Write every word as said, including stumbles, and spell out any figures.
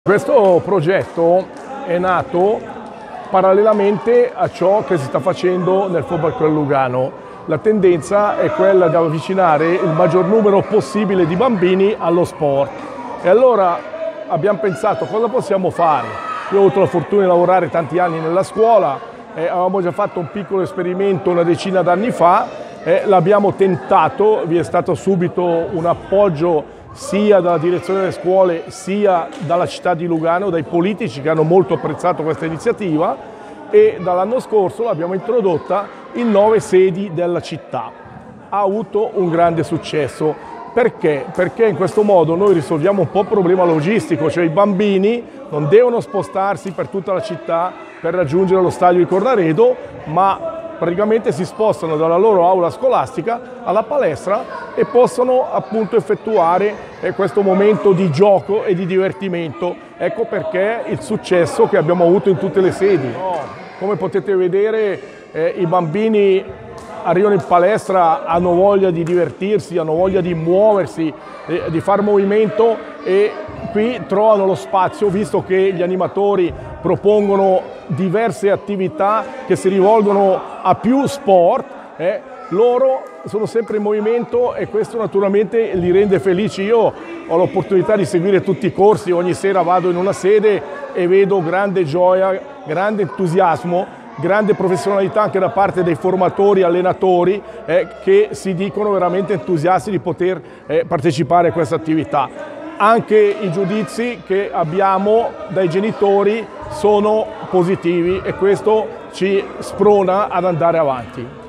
Questo progetto è nato parallelamente a ciò che si sta facendo nel Football Club Lugano. La tendenza è quella di avvicinare il maggior numero possibile di bambini allo sport. E allora abbiamo pensato cosa possiamo fare. Io ho avuto la fortuna di lavorare tanti anni nella scuola, eh, avevamo già fatto un piccolo esperimento una decina d'anni fa, eh, l'abbiamo tentato, vi è stato subito un appoggio sia dalla direzione delle scuole sia dalla città di Lugano, dai politici che hanno molto apprezzato questa iniziativa, e dall'anno scorso l'abbiamo introdotta in nove sedi della città. Ha avuto un grande successo. Perché? Perché in questo modo noi risolviamo un po' il problema logistico, cioè i bambini non devono spostarsi per tutta la città per raggiungere lo stadio di Cornaredo, ma praticamente si spostano dalla loro aula scolastica alla palestra e possono appunto effettuare eh, questo momento di gioco e di divertimento. Ecco perché il successo che abbiamo avuto in tutte le sedi. Come potete vedere, eh, i bambini arrivano in palestra, hanno voglia di divertirsi, hanno voglia di muoversi, eh, di far movimento, e qui trovano lo spazio, visto che gli animatori propongono diverse attività che si rivolgono a più sport, eh, loro sono sempre in movimento e questo naturalmente li rende felici. Io ho l'opportunità di seguire tutti i corsi, ogni sera vado in una sede e vedo grande gioia, grande entusiasmo, grande professionalità anche da parte dei formatori, allenatori, eh, che si dicono veramente entusiasti di poter eh, partecipare a questa attività. Anche i giudizi che abbiamo dai genitori sono positivi e questo ci sprona ad andare avanti.